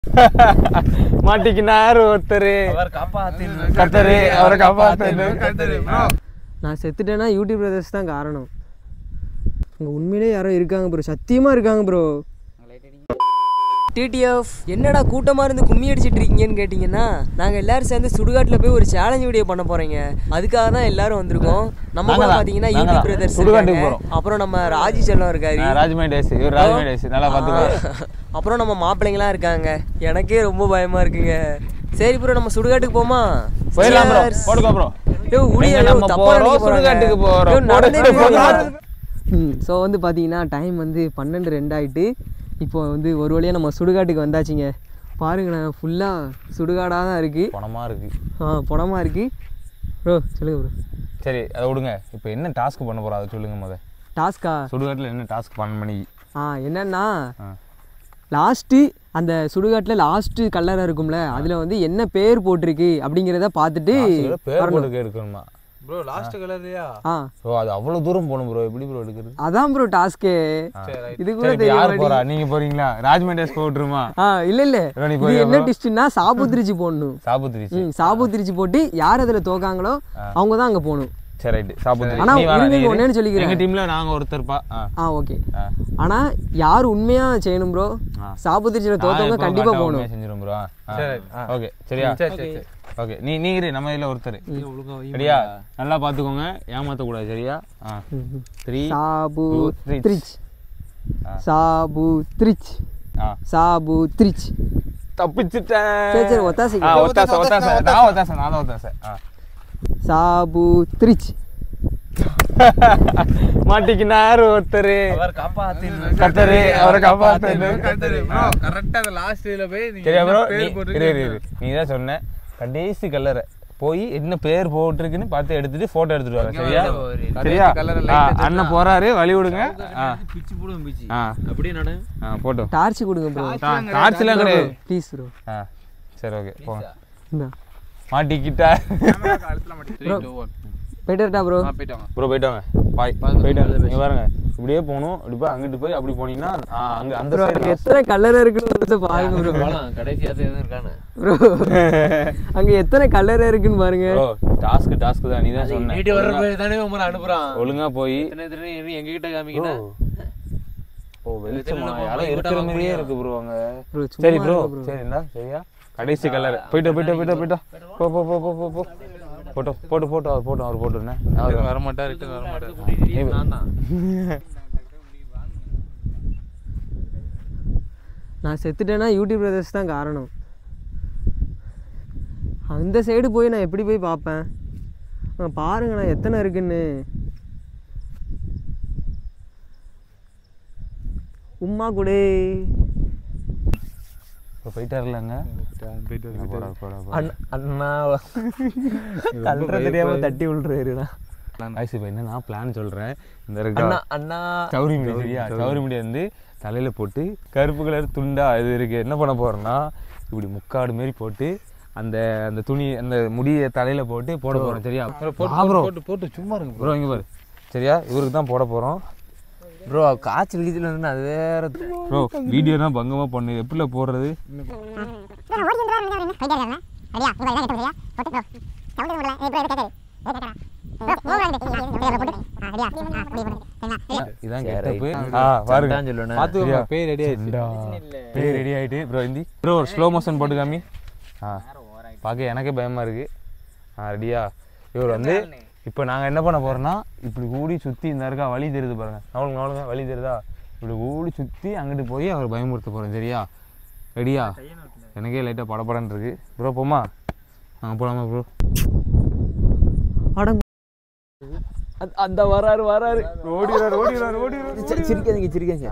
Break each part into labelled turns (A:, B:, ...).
A: மாட்டிக்கினார் ஒருத்தர். அவரை காப்பாத்து.
B: நான் செத்துட்டேன்னா யூடியூப் பிரதர்ஸ் தான் காரணம். அங்கே உண்மையிலே யாரோ இருக்காங்க ப்ரோ, சத்தியமாக இருக்காங்க ப்ரோ. டிடிஎஃப் என்னடா கூட்டமாக இருந்து கும்மி அடிச்சிட்டு இருக்கீங்கன்னு கேட்டிங்கன்னா, நாங்கள் எல்லோரும் சேர்ந்து சுடுகாட்டில் போய் ஒரு சேலஞ்ச் வீடியோ பண்ண போகிறீங்க. அதுக்காக தான் எல்லாரும் வந்திருக்கோம். நம்ம கூட பார்த்தீங்கன்னா யூடியூப் பிரதர்ஸ் சுடுகாட்டுக்கு போகிறோம். அப்புறம் நம்ம ராஜி செல்லம் இருக்காரு, அப்புறம் நம்ம மாப்பிள்ளைங்களாம் இருக்காங்க. எனக்கே ரொம்ப பயமாக இருக்குங்க. சரி ப்ரோ, நம்ம சுடுகாட்டுக்கு போமா? ஸோ வந்து பார்த்தீங்கன்னா டைம் வந்து 12:02 ஆகிட்டு. இப்போ வந்து ஒரு வழியாக நம்ம சுடுகாட்டுக்கு வந்தாச்சுங்க. பாருங்கண்ணா, ஃபுல்லாக சுடுகாடாக தான் இருக்குது. புடமாக இருக்குது ப்ரோ. சொல்லுங்க ப்ரோ.
A: சரி, அதை விடுங்க. இப்போ என்ன டாஸ்க் பண்ண போகிறோம் அதை சொல்லுங்க. முதல்
B: டாஸ்க்கா?
A: சுடுகாட்டில் என்ன டாஸ்க் பண்ணி
B: என்னன்னா, லாஸ்ட்டு அந்த சுடுகாட்டில் லாஸ்ட்டு கல்லறை இருக்கும்ல, அதில் வந்து என்ன பேர் போட்டிருக்கு அப்படிங்கிறத பார்த்துட்டு
A: இருக்கணுமா
C: ப்ரோ? லாஸ்ட் கலர்லையா?
A: ப்ரோ அது அவ்வளவு தூரம் போணும் ப்ரோ. எப்படி ப்ரோ எடுக்கிறது?
B: அதான் ப்ரோ டாஸ்கே. இது கூட தெரியும்.
A: யார் போறா? நீங்க போறீங்களா? ராஜ்மெண்டஸ் போட்டுருமா?
B: இல்ல இது என்ன டிஸ்ட்னா, சாபுத்திரிச்சி போடணும். சாபுத்திரிச்சி போட்டு யார் அதுல தோக்காங்களோ அவங்க தான் அங்க போகணும்.
A: சரி ரைட். சாபுத்திரி.
B: ஆனா ஒண்ணேன்னு சொல்லிக்கிறேன்,
A: எங்க டீம்ல நாங்க ஒருத்தர்ப்பா.
B: ஓகே. ஆனா யார் உண்மையா செய்யணும் ப்ரோ? சாபுத்திரிச்சில தோத்தவங்க கண்டிப்பா போகணும்.
A: செஞ்சிரும் ப்ரோ. சரி ஓகே. சரியா? சரி ஓகே. நீங்க நம்ம இதுல ஒருத்தர் சரியா? நல்லா பாத்துக்கோங்க, ஏமாத்த கூடாது. சரியா? 3
B: சாபுத்திரிச் சாபுத்திரிச் சாபுத்திரிச்.
A: தப்பிச்சிட்டேன்.
B: சரி ஒத்தாசை.
A: நான் ஒத்தாசை.
B: சாபுத்திரிச்.
A: மாட்டிக்கினார் ஒருத்தர். அவரை காப்பாத்து.
C: கரெக்ட்டா அந்த லாஸ்ட்ல போய்
A: சரியா ப்ரோ? நீ தான் சொன்ன கடைசி கல்லறை போய் என்ன பேர் போட்டிருக்குன்னு பார்த்து எடுத்துட்டு போட்டோ எடுத்துட்டு வாங்க. சரியா? சரியா? அண்ணன் போறாரு, வழி விடுங்க.
C: பிச்சு போடுங்க. பிச்சு அப்படியே நட.
A: போட்டோ
B: டார்ச் கொடுங்க ப்ரோ.
A: டார்ச்லாம் கிடையாது
B: ப்ளீஸ் ப்ரோ.
A: சரி ஓகே போங்க.
B: மாட்டிக்கிட்டா போயிட்டா ப்ரோ.
A: போயிட்டு வாங்க. பாய். போயிட்டு நீங்க பாருங்க, இப்படியே போகணும். இப்படி போய் அங்கிட்டு போய் அப்படி போனீங்கன்னா அங்க அந்த சைடு
B: எத்தனை கலர் இருக்குன்னு பாருங்க ப்ரோ.
C: கடைசியா இருக்கானே
B: ப்ரோ, அங்க எத்தனை கலர் இருக்குன்னு பாருங்க.
A: ப்ரோ டாஸ்க் தான். நீ தான் சொன்ன.
C: வீடியோ வர போய் தானே உமர அனுப்புறான்.
A: ஒழுங்கா போய்
C: எங்க கிட்ட காமிக்கணும்.
A: வெளிச்சமா யாரும் இருக்கிற மாதிரியே இருக்கு ப்ரோ அங்க. சரி ப்ரோ. சரிங்களா? சரியா? கடைசி கலர். போயிட்டோ. போ. போட்டு அவர் போட்டுருந்தேன்.
C: வர மாட்டார்.
B: நான் செத்துட்டேன்னா யூடியூப் பிரதர்ஸ் தான் காரணம். அந்த சைடு போய் நான் எப்படி போய் பார்ப்பேன்? பாருங்கண்ணா எத்தனை இருக்குன்னு. உம்மா கூட
A: போயிட்டாருலங்க.
B: அண்ணா தெரியாம தட்டி விழுறாருண்ணா.
A: என்ன நான் பிளான் சொல்றேன். இந்த
B: அண்ணா
A: சௌரிமுடி. சரியா? சௌரிமுடி வந்து தலையில போட்டு கருப்பு கலர் துண்டா இது இருக்கு. என்ன பண்ண போறோம்னா, இப்படி முக்காடு மாரி போட்டு அந்த அந்த துணி அந்த முடியை தலையில போட்டு போட போறோம். சரியா?
C: போட்டு சும்மா இருங்க
A: ப்ரோ. இங்க பாரு. சரியா? இவருக்கு தான் போட போறோம்
B: ப்ரோ. காய்ச்சல் கீச்சல் வந்து அது வேற
A: ப்ரோ. வீடியோ தான் பங்கமா பண்ணு. எப்படில போடுறது? இதான் கெட்டப். பாருங்க பாத்துக்கோங்க. பேய் ரெடி ஆயிட்டு ப்ரோ. இந்தி ப்ரோ ஸ்லோ மோஷன் போட்டு காமி. பார்க்க எனக்கே பயமா இருக்கு. ரெடியா? இவர் வந்து இப்போ நாங்கள் என்ன பண்ண போகிறோன்னா, இப்படி கூடி சுற்றி இந்த இருக்கா வழி தெரியுது பாருங்கள். அவளுங்க வழி தெரியுதா? இப்படி கூடி சுற்றி அங்கிட்டு போய் அவர் பயமுறுத்த போகிறோம். சரியா? ரெடியா? எனக்கே லைட்டாக படப்படன்னு இருக்கு ப்ரோ. போமா? நாங்கள் போகலாமா ப்ரோ?
B: அடங்க அந்த வராரு
A: ஓடிடுறாரு.
B: சிரிக்காதீங்க.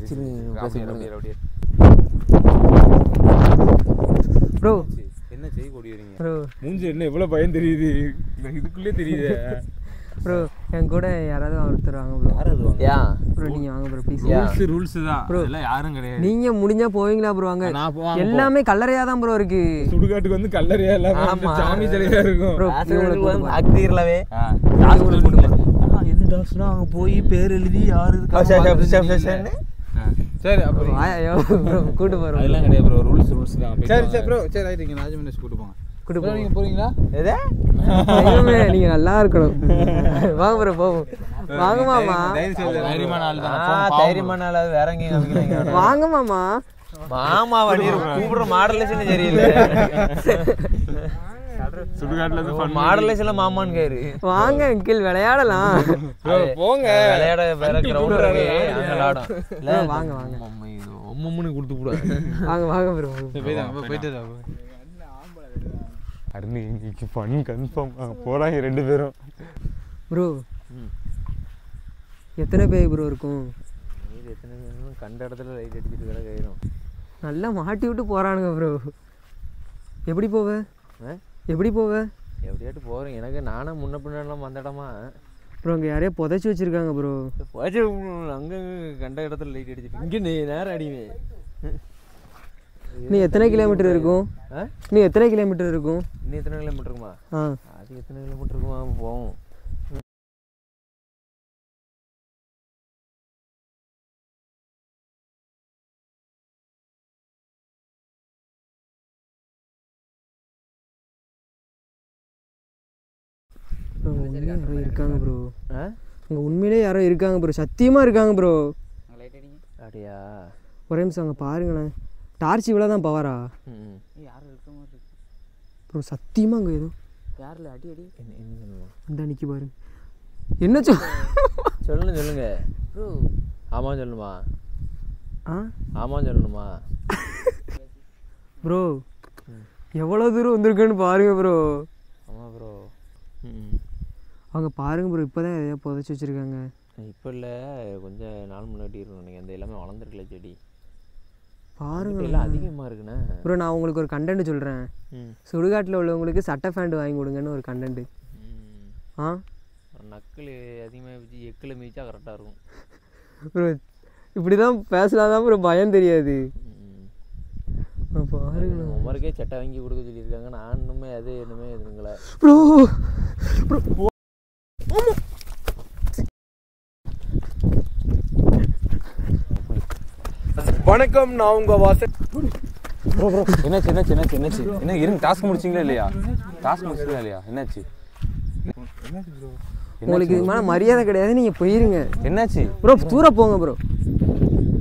B: ப்ரோ
A: என்ன செய்ய ஓடிடுறீங்க ப்ரோ? மூஞ்சி என்ன எவ்வளோ பயம் தெரியுது இதுக்குள்ளே தெரியுது
B: ப்ரோ. என் கூட யாராவது ஒருத்தர் வாங்க ப்ரோ.
A: யாராவது வாங்க?
B: ப்ரோ நீங்க வாங்க ப்ரோ ப்ளீஸ்.
A: ரூல்ஸ் தான் ப்ரோ. எல்லாம் யாரும் கிடையாது.
B: நீங்க முடிஞ்சா போவீங்களா ப்ரோ? வாங்க. எல்லாமே கல்லறையா தான் ப்ரோ இருக்கு.
A: சுடுகாட்டுக்கு வந்து கல்லறையா இல்லாம சாமி சிலையா இருக்கும்
B: ப்ரோ.
C: அக்தீர்லவே
A: என்ன டாஸ்னா அங்க போய் பேர் எழுதி யாரு
C: சரி அப்போ
B: ஐயோ ப்ரோ கூட்டு போறோம்.
A: அதெல்லாம் கிடையாது ப்ரோ, ரூல்ஸ் தான்.
C: சரி சரி ப்ரோ, சரி ரைட். நீங்கள் ராஜமேஷ் கூட்டு போங்க.
B: கூட்டு
C: ப்ரோ நீங்கள் போகிறீங்களா?
B: எதே நீங்க நல்லா இருக்கணும். வாங்க ப்ரோ போவோம். வாங்க மாமா.
A: தைரியமான ஆள் தான்.
C: தைரியமான ஆள். அது வேற எங்கேயும் காமிக்கிறீங்க.
B: வாங்க மாமா.
C: மாமா வண்டி கூப்பிடுற மாடலேஷன் தெரியல.
A: சுடுகாட்டுல இருந்து
C: மாடலேஷன்ல மாமான்னு கேரு.
B: வாங்க அங்கிள் விளையாடலாம்.
C: போங்க விளையாட வேற கிரவுண்ட் இருக்கு அங்க விளையாடும்.
B: வாங்க வாங்க.
C: அம்மம்மனு கொடுத்து போடு.
B: வாங்க வாங்க ப்ரோ.
C: போயிட்டு
A: அருணி இன்னைக்கு ஃபன் கன்ஃபார்ம். போறாங்க 2 பேரும்.
B: ப்ரோ எத்தனை பேர் ப்ரோ இருக்கும்?
C: எத்தனை பேரும் கண்ட இடத்துல லைட் அடிச்சுட்டு கிடக்க ஆயிரும்.
B: நல்லா மாட்டி விட்டு போறானுங்க ப்ரோ. எப்படி போவ? எப்படி போவ?
C: எப்படியாட்டு போகிறேன். எனக்கு நானே முன்ன பின்னாடிலாம் வந்தடமா
B: ப்ரோ. அங்கே யாரையோ புதைச்சி வச்சிருக்காங்க ப்ரோ.
C: போச்சு அங்கே கண்ட இடத்துல லைட் அடிச்சுட்டு இங்கே நீ நேரம் அடிவேன்.
B: நீ எத்தனை கிலோமீட்டர் இருக்கும்? நீ எத்தனை கிலோமீட்டர் இருக்கும்?
C: இன்னும் எத்தனை கிலோமீட்டர் இருக்குமா? அது எத்தனை கிலோமீட்டர் இருக்குமா போவோம்.
B: யாரோ இருக்காங்க ப்ரோ. அங்கே உண்மையிலே யாரோ இருக்காங்க ப்ரோ. சத்தியமாக இருக்காங்க ப்ரோ.
C: அப்படியா?
B: ஒரே நிமிஷம் அங்கே பாருங்களேன். டார்ச் இவ்வளோ தான் பவரா?
C: யாரும் இருக்க மாதிரி
B: ப்ரோ. சத்தியமாக அங்கே ஏதோ
C: யாரில் அடி அடி என்ன சொல்லுவோம்.
B: அந்த அன்னைக்கு பாரு. என்ன
C: சொல்லுங்க ப்ரோ. ஆமாம் சொல்லணுமா? ஆமாம் சொல்லணுமா
B: ப்ரோ? எவ்வளோ தூரம் வந்திருக்குன்னு பாருங்க ப்ரோ.
C: ஆமாம் ப்ரோ.
B: அவங்க பாருங்க ப்ரோ. இப்போ தான் எதையோ புதைச்சி வச்சுருக்காங்க.
C: இப்போ இல்லை, கொஞ்சம் நாள் முன்னாடி இருக்கும் நீங்கள். அந்த எல்லாமே வளர்ந்துருக்கல செடி
B: பாருங்க.
C: எல்லாம் அதிகமாக இருக்குண்ணே
B: ப்ரோ. நான் உங்களுக்கு ஒரு கண்டென்ட் சொல்கிறேன். சுடுகாட்டில் உள்ளவங்களுக்கு சட்டை ஃபேண்ட் வாங்கி கொடுங்கன்னு ஒரு கண்டென்ட்டு.
C: நக்கல் அதிகமாக வச்சு எக்கில் மிதிச்சா கரெக்டாக இருக்கும்
B: ப்ரோ. இப்படி தான் பேசலாதான் ப்ரோ, பயம் தெரியாது. பாருங்க
C: உமருக்கே சட்டை வாங்கி கொடுக்க சொல்லியிருக்காங்க. நான் இன்னுமே அது இன்னுமே எதுங்களா
B: ப்ரோ.
C: வணக்கம், நான் உங்கள் வாசல்.
A: ப்ரோ என்னாச்சு என்ன இருங்க. டாஸ்க் முடிச்சிங்களா இல்லையா? என்னாச்சு?
B: உங்களுக்கு இதுக்கு மேலே மரியாதை கிடையாது. நீங்கள் போயிருங்க.
A: என்னாச்சு
B: ப்ரோ? தூர போங்க ப்ரோ.